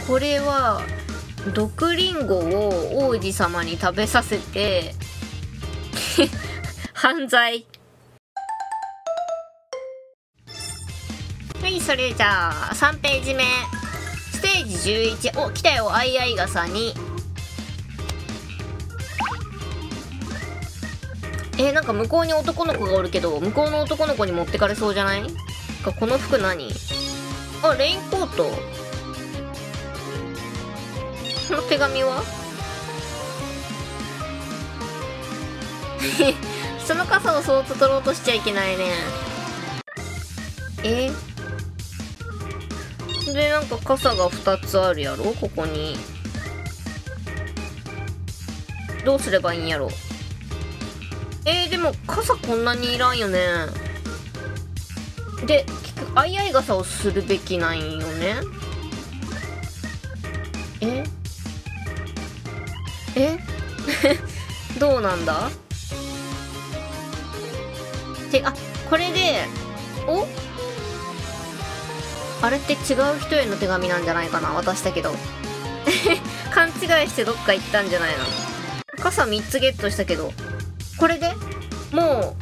これは毒リンゴを王子様に食べさせて犯罪。はい、それじゃあ3ページ目ステージ11。お、来たよ、あいあい傘に。なんか向こうに男の子がおるけど、向こうの男の子に持ってかれそうじゃない？この服何？あ、レインコート。この手紙はその傘をそーっと取ろうとしちゃいけないね。で、なんか傘が2つあるやろ、ここに。どうすればいいんやろ。でも傘こんなにいらんよね。で、結局あいあい傘をするべきなんよね。どうなんだ。あ、これで、あれって違う人への手紙なんじゃないかな、渡したけど。勘違いしてどっか行ったんじゃないの。傘3つゲットしたけど、これでも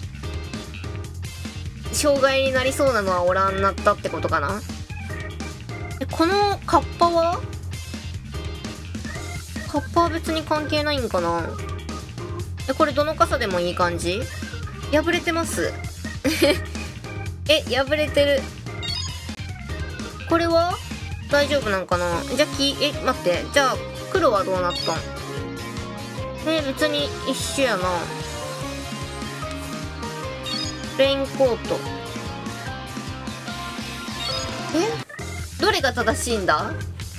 う障害になりそうなのはおらんなったってことかな。このカッパは別に関係ないんかな。これどの傘でもいい感じ？破れてます破れてる。これは大丈夫なんかな。じゃあ待って、じゃあ黒はどうなったん？別に一緒やな。レインコート。どれが正しいんだ？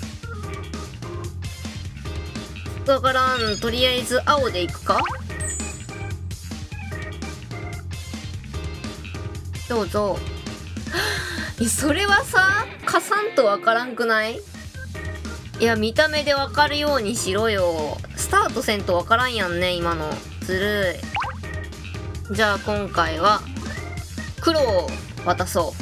わからん。とりあえず青でいくか。どうぞ。それはさ、貸さんとわからんくない？いや、見た目でわかるようにしろよ。スタートせんとわからんやんね、今の。ずるい。じゃあ今回は黒を渡そう。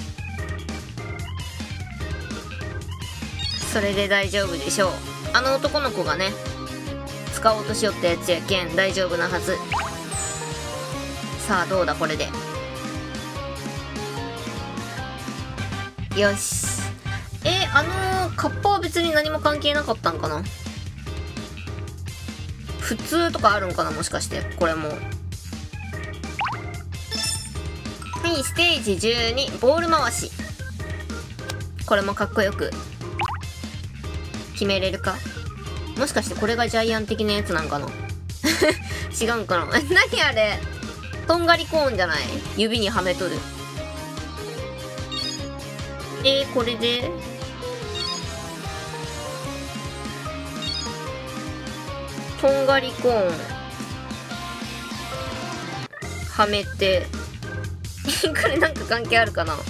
それで大丈夫でしょう。あの男の子がね、使おうとしよったやつやけん大丈夫なはず。さあどうだこれで。よし。カッパは別に何も関係なかったんかな。普通とかあるんかな、もしかして。これも。はい、ステージ12ボール回し。これもかっこよく決めれるか。もしかしてこれがジャイアン的なやつなんかな。違うんかな。何あれ、とんがりコーンじゃない？指にはめとる。これでとんがりコーンはめてこれなんか関係あるかな。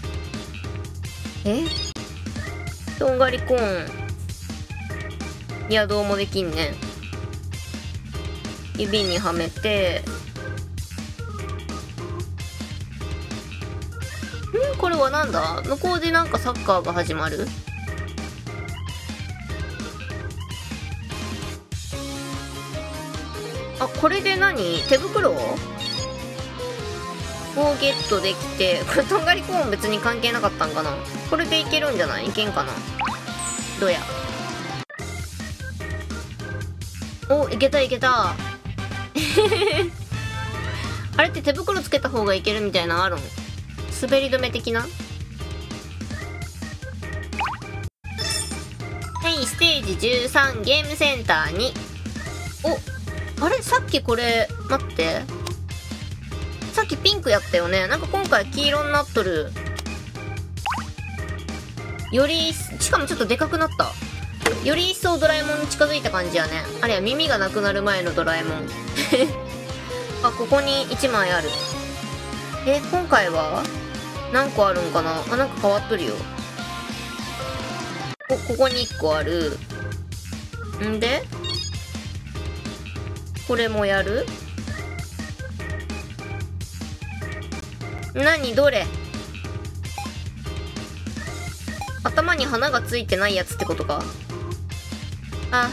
とんがりコーン、いやどうもできんね。指にはめて、これはなんだ。向こうでなんかサッカーが始まる。あ、これで何？手袋をゲットできて、これとんがりコーン別に関係なかったんかな。これでいけるんじゃない？いけんかな。どうや。いけたいけた。あれって手袋つけた方がいけるみたいなのあるん？滑り止め的な。はい、ステージ13ゲームセンターに。あれさっきこれ、待って。さっきピンクやったよね。なんか今回黄色になっとる。より、しかもちょっとでかくなった。より一層ドラえもんに近づいた感じやね。あれは耳がなくなる前のドラえもん。あ、ここに1枚ある。今回は何個あるんかな。なんか変わっとるよ。ここに1個ある。んでこれもやる？何どれ？あ、 頭に花がついてないやつってことか。あ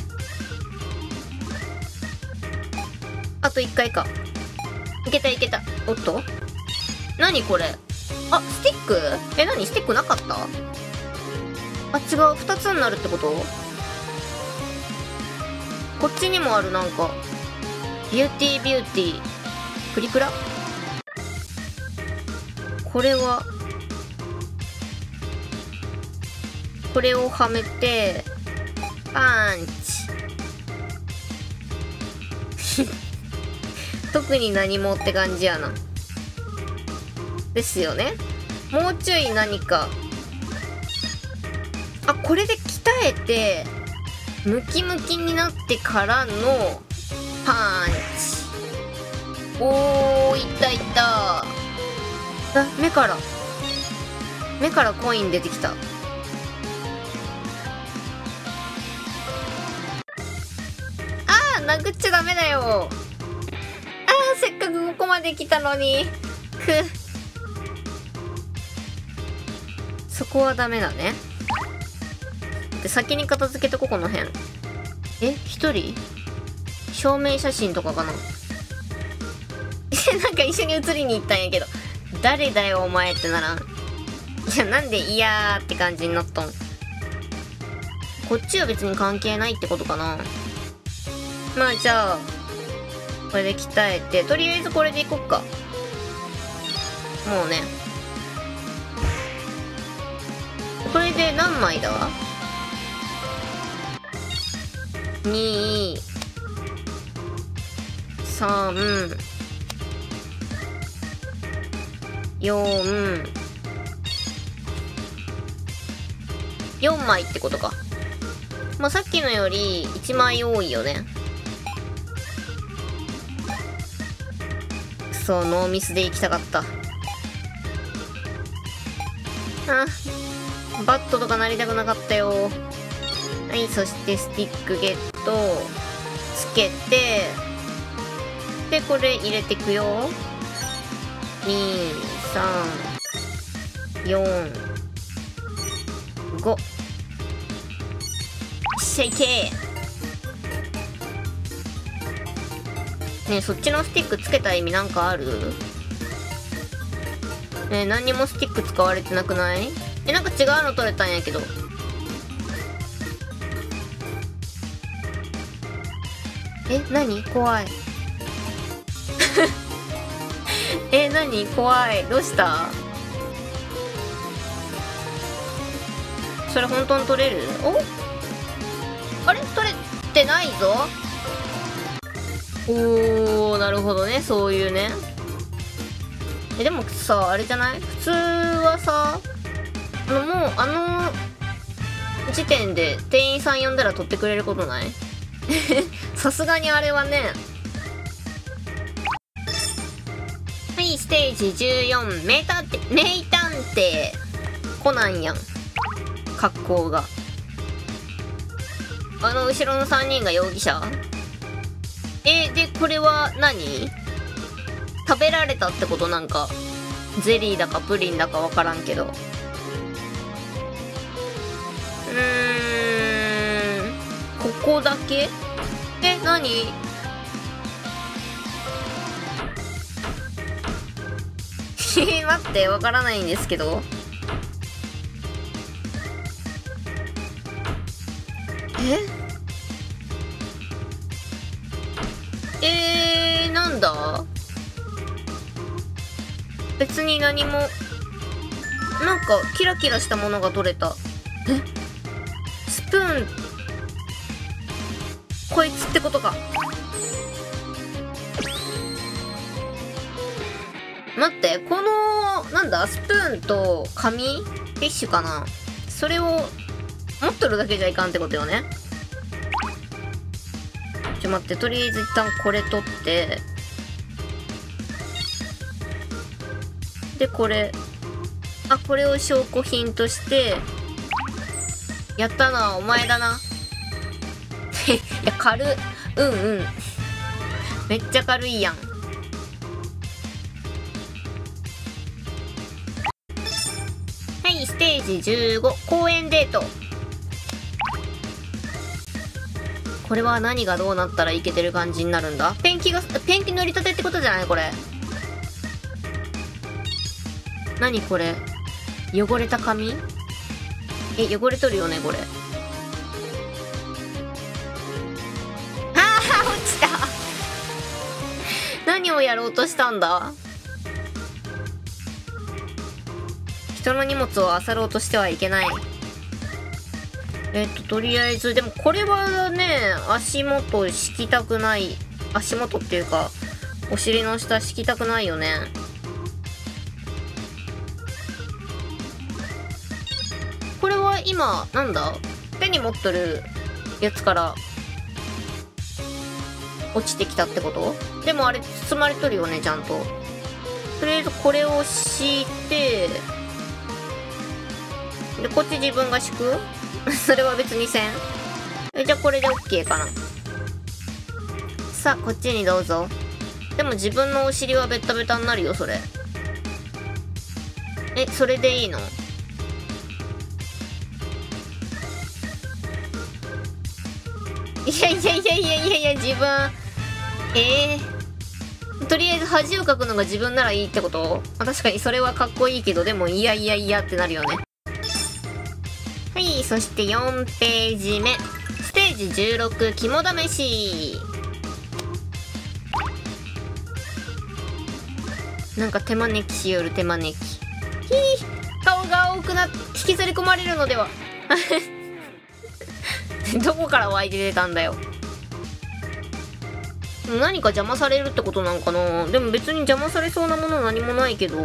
と1回か。いけたいけた。おっと、何これ。あ、スティック。何スティックなかった。あ、違う、2つになるってこと。こっちにもある。なんかビューティービューティープリクラ。これはこれをはめてパンチ特に何もって感じやな。ですよね。もうちょい何か。あ、これで鍛えてムキムキになってからのパンチ。おー、いったいった。あ、目からコイン出てきた。殴っちゃダメだよ。せっかくここまで来たのに。そこはダメだね。で、先に片付けとこ、この辺。一人証明写真とかかな。なんか一緒に写りに行ったんやけど、誰だよお前ってならん。いや、なんでいやーって感じになったん。こっちは別に関係ないってことかな。まあじゃあこれで鍛えて、とりあえずこれでいこっか。もうね、これで何枚だ。2、3、4、4枚ってことか。まあさっきのより1枚多いよね。そう、ノーミスで行きたかった。バットとかなりたくなかったよ。はい、そしてスティックゲットつけて、でこれ入れてくよ。2、3、4、5。しゃいけねえ、そっちのスティックつけた意味なんかある？ねえ、何にもスティック使われてなくない？なんか違うの取れたんやけど。何？怖い。何？怖い。どうした？それ本当に取れる？あれ？取れてないぞ。おー、なるほどね。そういうね。でもさ、あれじゃない？普通はさ、もう時点で店員さん呼んだら取ってくれることない？さすがにあれはね。はい、ステージ14、名探偵コナンやん、格好が。後ろの3人が容疑者。でこれは何？食べられたってこと？なんかゼリーだかプリンだかわからんけど。ここだけ？何？待って、わからないんですけど。なんだ？別に何も。なんかキラキラしたものが取れた。スプーン、こいつってことか。待って、このなんだ、スプーンと紙ティッシュかな、それを持っとるだけじゃいかんってことよね。待って、とりあえず一旦これ取って、でこれこれを証拠品として。やったな、お前だな。いや、軽っ。めっちゃ軽いやん。はい、 い、ステージ15、公園デート。これは何がどうなったらイケてる感じになるんだ？ペンキ塗りたてってことじゃないこれ。何これ？汚れた髪？汚れとるよね、これ。落ちた何をやろうとしたんだ？人の荷物を漁ろうとしてはいけない。とりあえず、でもこれはね、足元敷きたくない。足元っていうか、お尻の下敷きたくないよね。これは今、なんだ？手に持っとるやつから落ちてきたってこと？でもあれ包まれとるよね、ちゃんと。とりあえずこれを敷いて、で、こっち自分が敷くそれは別にせん。じゃあこれで OK かな。さあ、こっちにどうぞ。でも自分のお尻はベッタベタになるよ、それ。それでいいの？いや、自分。とりあえず恥をかくのが自分ならいいってこと？確かにそれはかっこいいけど、でもいやってなるよね。はい、そして4ページ目。ステージ16、肝試し。なんか手招きしよる、手招き。顔が青くなって引きずり込まれるのでは。どこから湧いて出たんだよ。何か邪魔されるってことなんかな。でも別に邪魔されそうなもの何もないけど。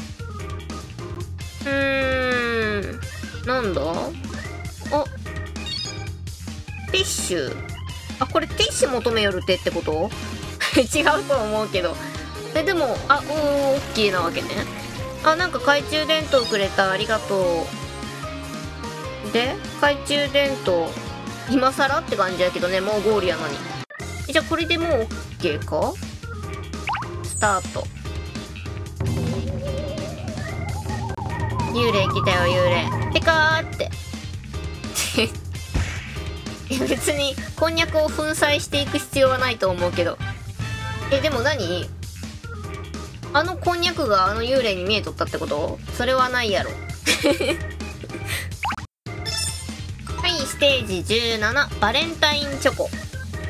なんだ？ティッシュ。これティッシュ求めよるってこと違うと思うけど。でも、オッケーなわけね。なんか懐中電灯くれた。ありがとう。で、懐中電灯。今更って感じやけどね、もうゴールやのに。じゃあこれでもう OK か？スタート。幽霊来たよ、幽霊。てかーって。別に、こんにゃくを粉砕していく必要はないと思うけど。でも何？こんにゃくが幽霊に見えとったってこと？それはないやろ。はい、ステージ17、バレンタインチョコ。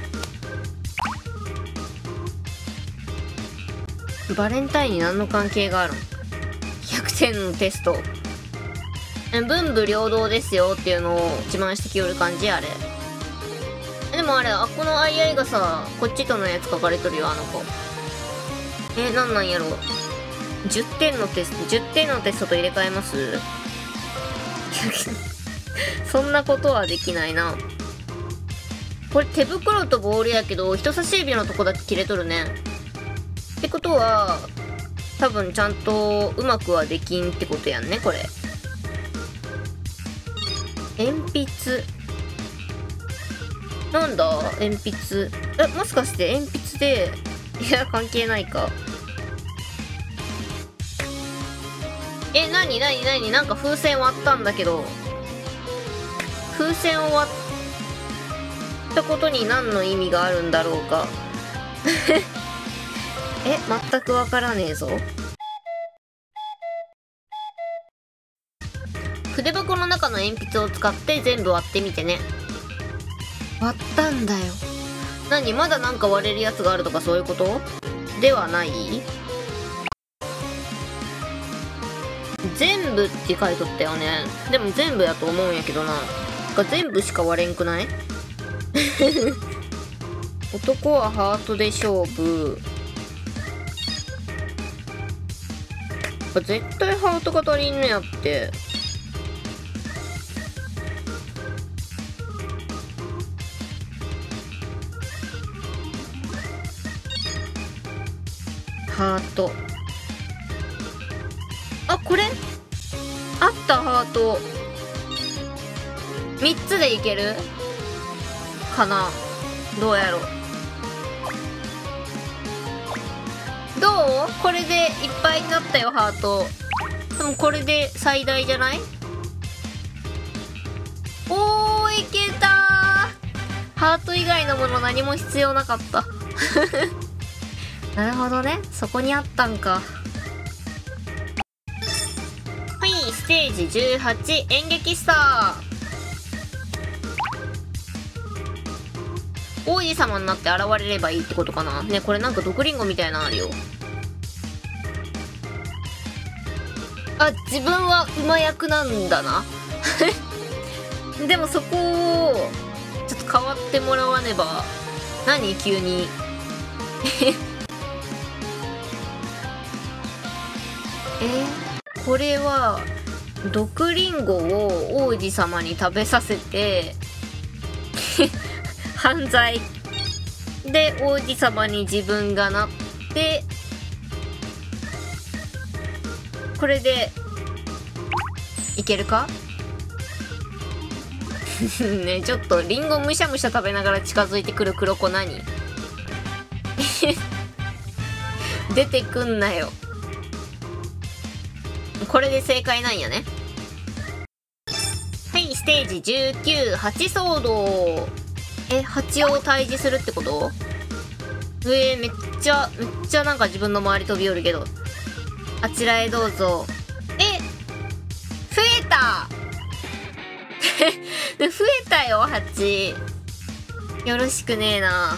バレンタインに何の関係があるの？ 100 点のテスト。文武両道ですよっていうのを自慢してきよる感じあれ。でもあれ、このあいあいがさ、こっちとのやつ書かれとるよ、あの子。なんやろ。10点のテストと入れ替えます？そんなことはできないな。これ手袋とボールやけど、人差し指のとこだけ切れとるね。ってことは、多分ちゃんとうまくはできんってことやんね、これ。鉛筆。なんだ鉛筆。もしかして鉛筆で、いや、関係ないか。なんか風船割ったんだけど、風船を割ったことに何の意味があるんだろうか。全くわからねえぞ。筆箱の中の鉛筆を使って全部割ってみてね。割ったんだよ。まだなんか割れるやつがあるとかそういうことではない？全部って書いとったよね。でも全部やと思うんやけどな。全部しか割れんくない？男はハートで勝負。絶対ハートが足りんのやって。ハート。これあった、ハート。3つでいけるかな。どうやろう。どう？これでいっぱいになったよ、ハート。 でもこれで最大じゃない？おー、いけたー。ハート以外のもの何も必要なかったなるほどね、そこにあったんか。はい、ステージ18、演劇スター。王子様になって現れればいいってことかな。ね、これなんか毒リンゴみたいなのあるよ。あ、自分は馬役なんだなでもそこをちょっと変わってもらわねば。何急にこれは毒リンゴを王子様に食べさせて犯罪で王子様に自分がなって、これでいけるかね、ちょっとリンゴむしゃむしゃ食べながら近づいてくる黒子何出てくんなよ。これで正解なんやね。はい、ステージ19、蜂騒動。蜂を退治するってこと？めっちゃなんか自分の周り飛び寄るけど。あちらへどうぞ。増えた増えたよ、蜂。よろしくねえな。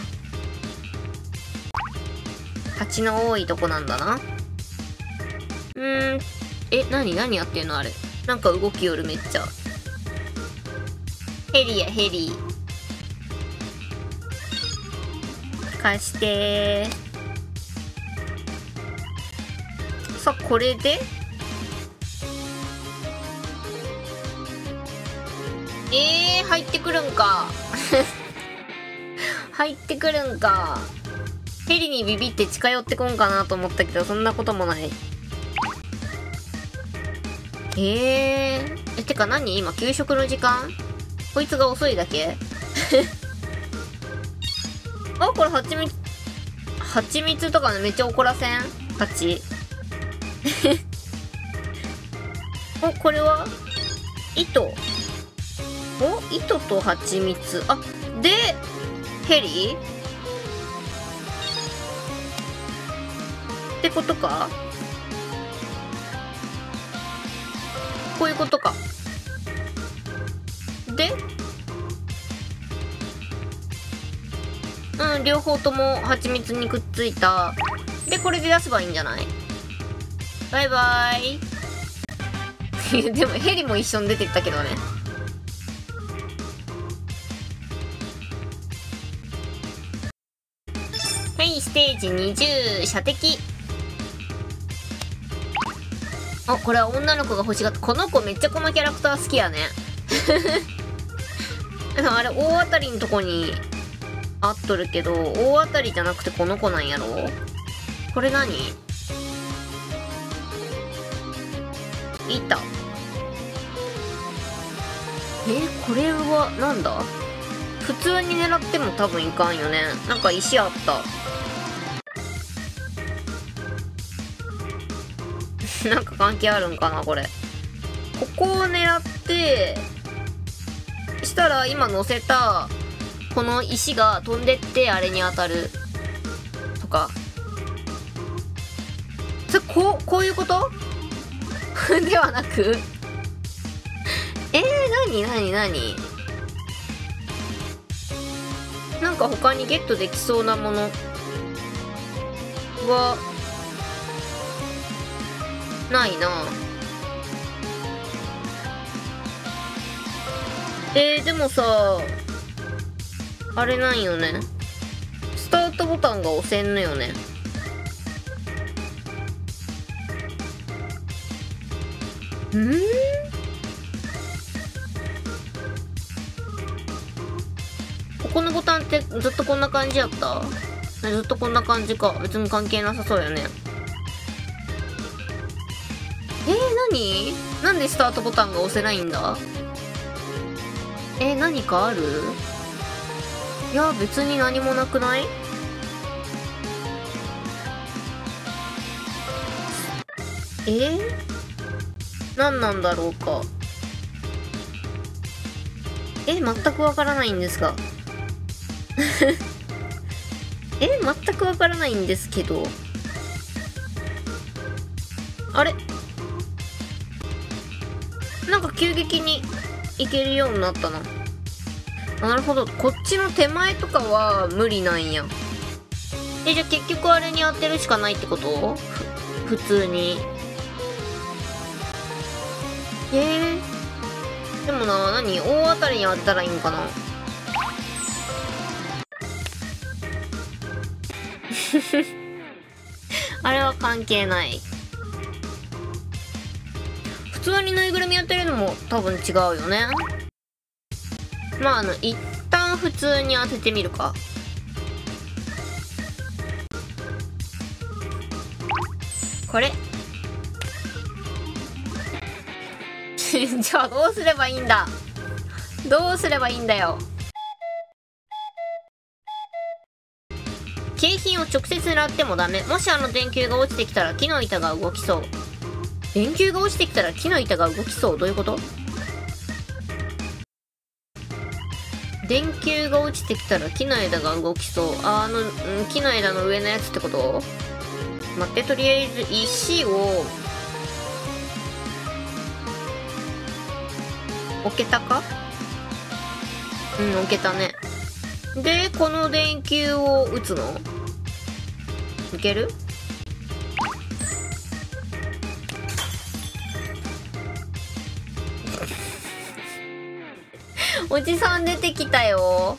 蜂の多いとこなんだな。何やってんのあれ。なんか動きよるめっちゃ。ヘリやヘリ。貸してー。さあ、これで入ってくるんか入ってくるんか。ヘリにビビって近寄ってこんかなと思ったけど、そんなこともない。てか何今給食の時間？こいつが遅いだけあ、これ蜂蜜とかね、めっちゃ怒らせん？蜂お、これは糸。お、糸と蜂蜜。あ、でヘリってことか。こういうことか。で両方とも蜂蜜にくっついた。でこれで出せばいいんじゃない？バイバイでもヘリも一緒に出てったけどね。はい、ステージ20、射的。あ、これは女の子が欲しがった。この子めっちゃこのキャラクター好きやねあれ大当たりのとこにあっとるけど、大当たりじゃなくてこの子なんやろ。これ何？いた。これはなんだ？普通に狙っても多分いかんよね。なんか石あったなんか関係あるんかなこれ。ここを狙ってしたら今乗せたこの石が飛んでってあれに当たるとか。それこういうことではなく何なんか他にゲットできそうなものはないな。でもさあれなんよね、スタートボタンが押せんのよね。ここのボタンってずっとこんな感じやった？ずっとこんな感じか。別に関係なさそうよね。何？なんでスタートボタンが押せないんだ？何かある？いや別に何もなくない？ 何なんだろうか。全くわからないんですが。全くわからないんですけど。あれ、なんか急激にいけるようになったな。なるほど。こっちの手前とかは無理なんや。じゃあ結局あれに当てるしかないってこと？普通に。でもな、大当たりに当てたらいいんかな。あれは関係ない。普通にぬいぐるみやってるのも多分違うよね。まあ一旦普通に当ててみるか。これ。じゃあどうすればいいんだ。どうすればいいんだよ。景品を直接狙ってもダメ。もし電球が落ちてきたら木の板が動きそう。電球が落ちてきたら木の板が動きそう。どういうこと？電球が落ちてきたら木の枝が動きそう。木の枝の上のやつってこと？待って、とりあえず石を置けたか？置けたね。で、この電球を打つの？いける？おじさん出てきたよ。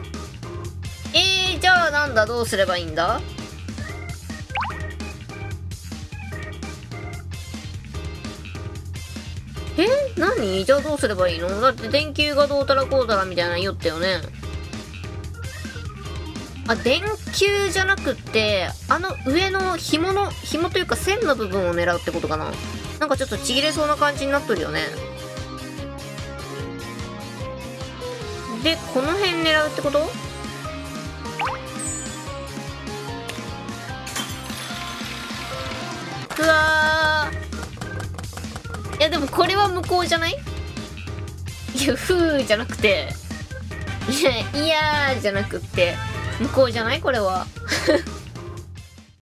じゃあなんだ、どうすればいいんだ？何？じゃあどうすればいいの？だって電球がどうたらこうたらみたいなの言ったよね。電球じゃなくって、上の紐というか線の部分を狙うってことかな。なんかちょっとちぎれそうな感じになっとるよね。で、この辺狙うってこと？うわー。いや、でもこれは無効じゃない？いや、ふーじゃなくて。いやーじゃなくって、無効じゃないこれは。